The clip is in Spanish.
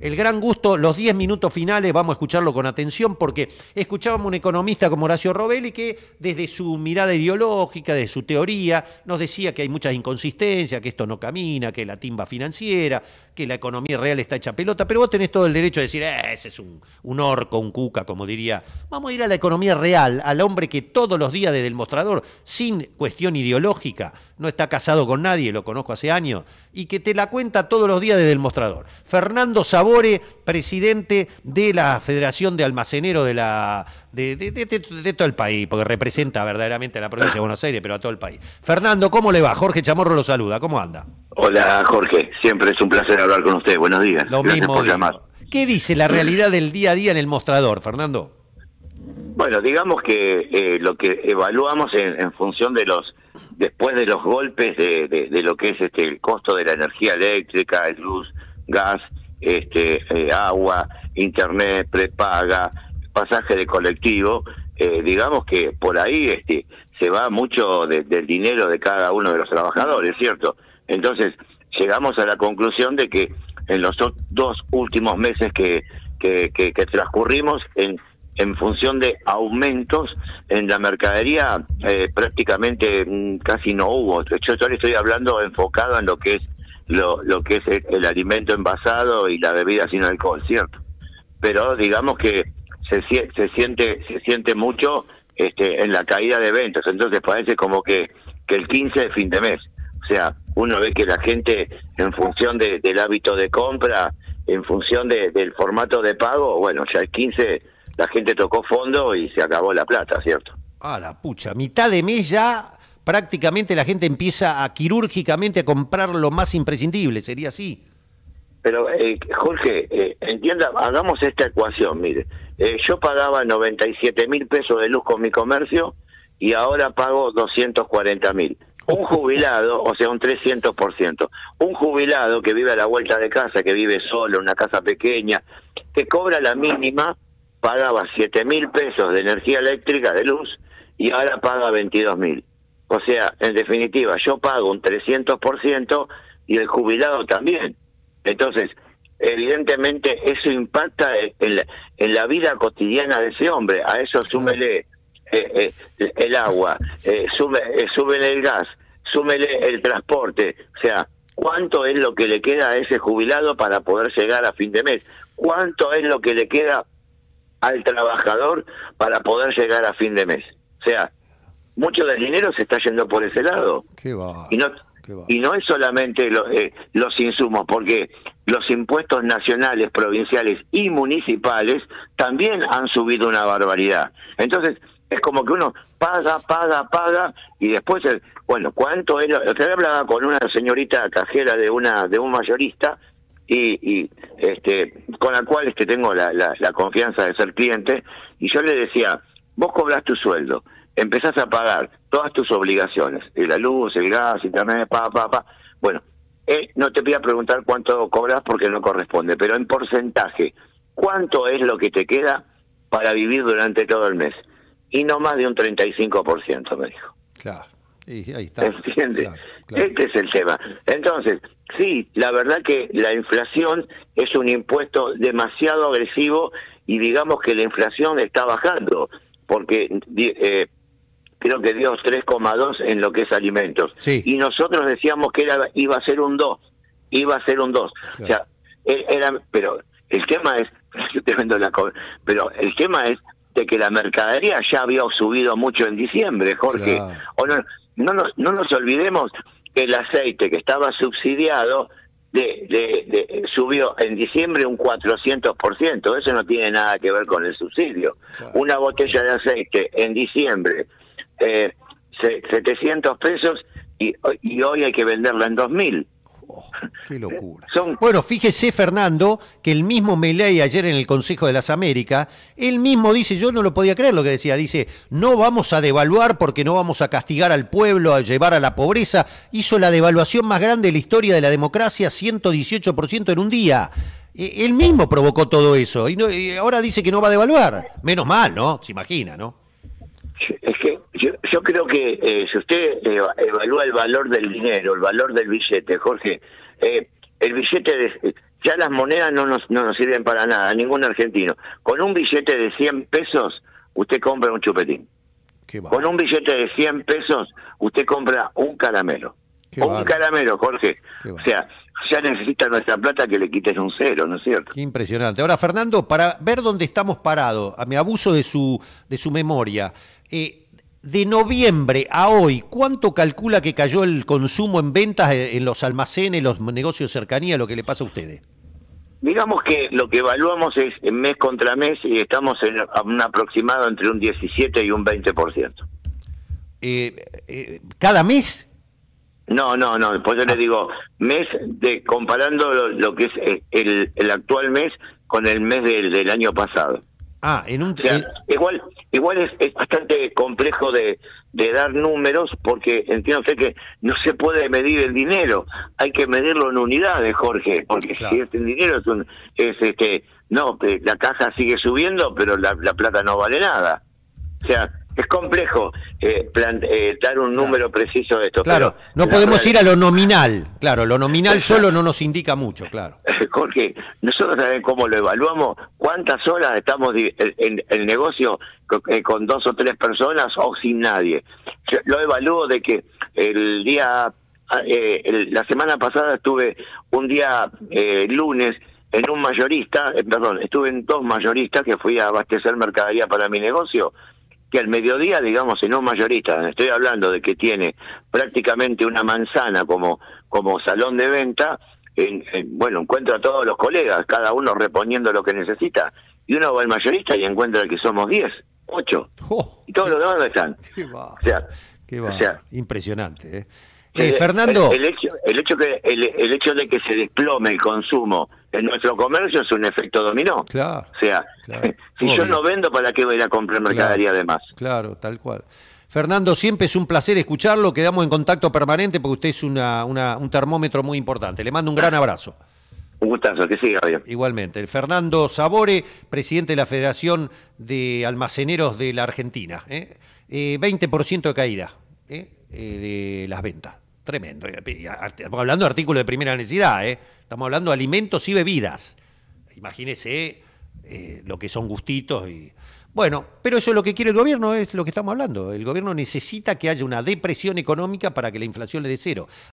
el gran gusto, los 10 minutos finales, vamos a escucharlo con atención, porque escuchábamos a un economista como Horacio Robelli que desde su mirada ideológica, de su teoría, nos decía que hay muchas inconsistencias, que esto no camina, que la timba financiera, que la economía real está hecha pelota, pero vos tenés todo el derecho de decir, ese es un orco, un cuca, como diría. Vamos a ir a la economía real, al hombre que todos los días desde el mostrador, sin cuestión ideológica, no está casado con nadie, lo conozco hace años, y que te la cuenta todos los días desde el mostrador. Fernando Sabore, presidente de la Federación de Almaceneros de todo el país, porque representa verdaderamente a la provincia de Buenos Aires, pero a todo el país. Fernando, ¿cómo le va? Jorge Chamorro lo saluda, ¿cómo anda? Hola Jorge, siempre es un placer hablar con usted, buenos días. Lo Gracias mismo por digo. llamar. ¿Qué dice la realidad del día a día en el mostrador, Fernando? Bueno, digamos que lo que evaluamos en función de después de los golpes de lo que es el costo de la energía eléctrica, el luz, gas, agua, internet, prepaga, pasaje de colectivo, digamos que por ahí se va mucho del dinero de cada uno de los trabajadores, ¿cierto? Entonces, llegamos a la conclusión de que en los dos últimos meses que transcurrimos en función de aumentos en la mercadería, prácticamente casi no hubo. Yo le estoy hablando enfocado en lo que es lo que es el alimento envasado y la bebida sin alcohol, ¿cierto? Pero digamos que se siente mucho en la caída de ventas. Entonces parece como que el 15 de fin de mes. O sea, uno ve que la gente, en función del hábito de compra, en función del formato de pago, bueno, ya el 15 la gente tocó fondo y se acabó la plata, ¿cierto? Ah, la pucha, mitad de mes ya prácticamente la gente empieza quirúrgicamente a comprar lo más imprescindible, ¿sería así? Pero, Jorge, entienda, hagamos esta ecuación, mire. Yo pagaba 97.000 pesos de luz con mi comercio y ahora pago 240.000. Un jubilado, o sea, un 300%. Un jubilado que vive a la vuelta de casa, que vive solo en una casa pequeña, que cobra la mínima, pagaba 7.000 pesos de energía eléctrica, de luz, y ahora paga 22.000. O sea, en definitiva, yo pago un 300% y el jubilado también. Entonces, evidentemente, eso impacta en la vida cotidiana de ese hombre. A eso súmele el agua, súmele el gas, súmele el transporte. O sea, ¿cuánto es lo que le queda a ese jubilado para poder llegar a fin de mes? ¿Cuánto es lo que le queda al trabajador para poder llegar a fin de mes? O sea, mucho del dinero se está yendo por ese lado. Qué va. Y no es solamente los insumos, porque los impuestos nacionales, provinciales y municipales también han subido una barbaridad. Entonces, es como que uno paga, y después, bueno, ¿cuánto es? Usted hablaba con una señorita cajera de un mayorista, y con la cual tengo la confianza de ser cliente, y yo le decía, vos cobrás tu sueldo, empezás a pagar todas tus obligaciones, la luz, el gas, internet, bueno, no te voy a preguntar cuánto cobras porque no corresponde, pero en porcentaje, ¿cuánto es lo que te queda para vivir durante todo el mes? Y no más de un 35%, me dijo. Claro, y ahí está. ¿Entiendes? Claro. Este es el tema. Entonces, sí, la verdad que la inflación es un impuesto demasiado agresivo, y digamos que la inflación está bajando, porque creo que dio 3,2 en lo que es alimentos. Sí. Y nosotros decíamos que iba a ser un 2. Claro. O sea, pero el tema es, yo te vendo pero el tema es de que la mercadería ya había subido mucho en diciembre, Jorge. Claro. O no nos olvidemos que el aceite, que estaba subsidiado, subió en diciembre un 400%. Eso no tiene nada que ver con el subsidio. Claro. Una botella de aceite en diciembre, 700 pesos, y hoy hay que venderla en 2.000. Oh, qué locura. Bueno, fíjese, Fernando, que el mismo Milei ayer en el Consejo de las Américas, él mismo dice, yo no lo podía creer lo que decía, dice, no vamos a devaluar porque no vamos a castigar al pueblo, a llevar a la pobreza. Hizo la devaluación más grande de la historia de la democracia, 118% en un día. Él mismo provocó todo eso, y ahora dice que no va a devaluar. Menos mal, ¿no? Se imagina, ¿no? Es que yo creo que si usted evalúa el valor del dinero, el valor del billete, Jorge, el billete Ya las monedas no nos sirven para nada, ningún argentino. Con un billete de 100 pesos, usted compra un chupetín. Con un billete de 100 pesos, usted compra un caramelo. Un caramelo, Jorge. O sea, ya necesita nuestra plata que le quites un cero, ¿no es cierto? Qué impresionante. Ahora, Fernando, para ver dónde estamos parados, me abuso de su memoria, de noviembre a hoy, ¿cuánto calcula que cayó el consumo en ventas en los almacenes, los negocios de cercanía, lo que le pasa a ustedes? Digamos que lo que evaluamos es mes contra mes y estamos en un aproximado entre un 17 y un 20%. ¿Cada mes? No, pues yo le digo, mes comparando lo que es el actual mes con el mes del año pasado. O sea, igual es bastante complejo de dar números, porque entiende usted que no se puede medir el dinero, hay que medirlo en unidades, Jorge, porque claro, si el dinero la caja sigue subiendo, pero la plata no vale nada. O sea, es complejo dar un número preciso de esto. Claro, pero no podemos ir a lo nominal. Claro, lo nominal solo no nos indica mucho, claro. Jorge, nosotros sabemos cómo lo evaluamos, cuántas horas estamos en el negocio con 2 o 3 personas o sin nadie. Yo lo evalúo de que la semana pasada estuve un día lunes en un mayorista, estuve en 2 mayoristas que fui a abastecer mercadería para mi negocio, que al mediodía, digamos, en un mayorista, estoy hablando de que tiene prácticamente una manzana como salón de venta, encuentra a todos los colegas, cada uno reponiendo lo que necesita, y uno va al mayorista y encuentra que somos 10, 8, y todos los demás no están. O sea, impresionante, ¿eh? Fernando, el hecho de que se desplome el consumo en nuestro comercio es un efecto dominó. Claro, o sea, si yo no vendo, ¿para qué voy a ir a comprar mercadería además? Claro, tal cual. Fernando, siempre es un placer escucharlo, quedamos en contacto permanente porque usted es un termómetro muy importante. Le mando un gran abrazo. Un gustazo, que siga bien. Igualmente. El Fernando Sabore, presidente de la Federación de Almaceneros de la Argentina. 20% de caída de las ventas. Tremendo. Estamos hablando de artículos de primera necesidad, Estamos hablando de alimentos y bebidas. Imagínese lo que son gustitos y... Bueno, pero eso es lo que quiere el gobierno, es lo que estamos hablando. El gobierno necesita que haya una depresión económica para que la inflación le dé cero.